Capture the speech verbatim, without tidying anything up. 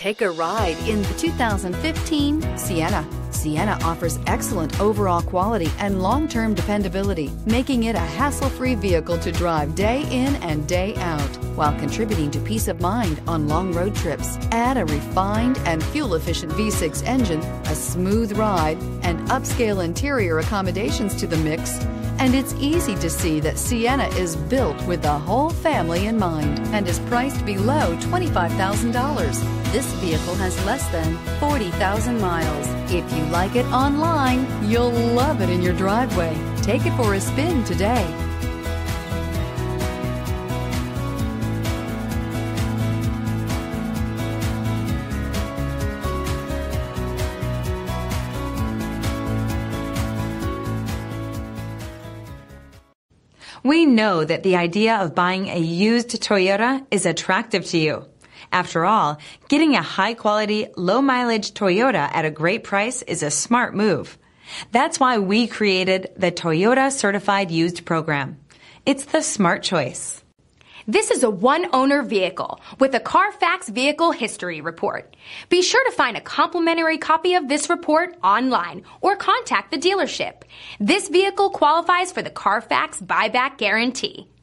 Take a ride in the two thousand fifteen Sienna. Sienna offers excellent overall quality and long-term dependability, making it a hassle-free vehicle to drive day in and day out, while contributing to peace of mind on long road trips. Add a refined and fuel-efficient V six engine, a smooth ride, and upscale interior accommodations to the mix, and it's easy to see that Sienna is built with the whole family in mind and is priced below twenty-five thousand dollars. This vehicle has less than forty thousand miles. If you like it online, you'll love it in your driveway. Take it for a spin today. We know that the idea of buying a used Toyota is attractive to you. After all, getting a high-quality, low-mileage Toyota at a great price is a smart move. That's why we created the Toyota Certified Used Program. It's the smart choice. This is a one-owner vehicle with a Carfax Vehicle History Report. Be sure to find a complimentary copy of this report online or contact the dealership. This vehicle qualifies for the Carfax Buyback Guarantee.